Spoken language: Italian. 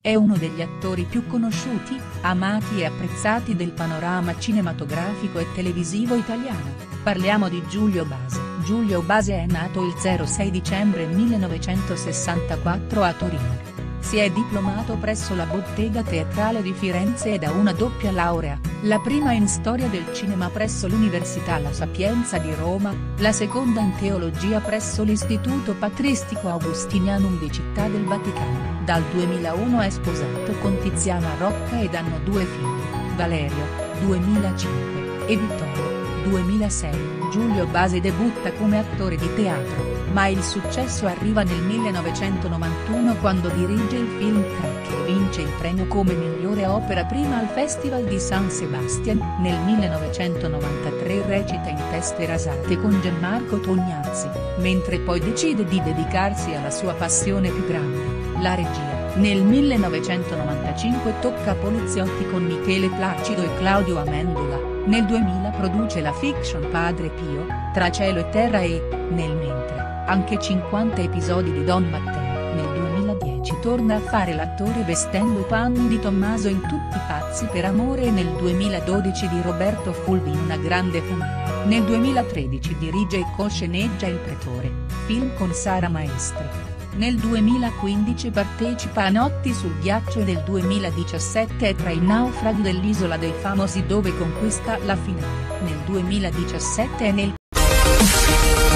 è uno degli attori più conosciuti, amati e apprezzati del panorama cinematografico e televisivo italiano. Parliamo di Giulio Base. Giulio Base è nato il 06 dicembre 1964 a Torino. Si è diplomato presso la Bottega Teatrale di Firenze ed ha una doppia laurea, la prima in storia del cinema presso l'Università La Sapienza di Roma, la seconda in teologia presso l'Istituto Patristico Augustinianum di Città del Vaticano. Dal 2001 è sposato con Tiziana Rocca ed hanno due figli, Valerio, 2005, e Vittorio, 2006. Giulio Base debutta come attore di teatro, ma il successo arriva nel 1991 quando dirige il film Crack e vince il premio come migliore opera prima al Festival di San Sebastian. Nel 1993 recita in Teste rasate con Gianmarco Tognazzi, mentre poi decide di dedicarsi alla sua passione più grande, la regia. Nel 1995 tocca Poliziotti con Michele Placido e Claudio Amendola. Nel 2000 produce la fiction Padre Pio, Tra cielo e terra e, nel mentre, anche 50 episodi di Don Matteo. Nel 2010 torna a fare l'attore vestendo i panni di Tommaso in Tutti pazzi per amore e nel 2012 di Roberto Fulvi in Una grande famiglia. Nel 2013 dirige e co-sceneggia Il pretore, film con Sara Maestri. Nel 2015 partecipa a Notti sul ghiaccio e nel 2017 è tra i naufraghi dell'Isola dei Famosi dove conquista la finale. Nel 2017 è nel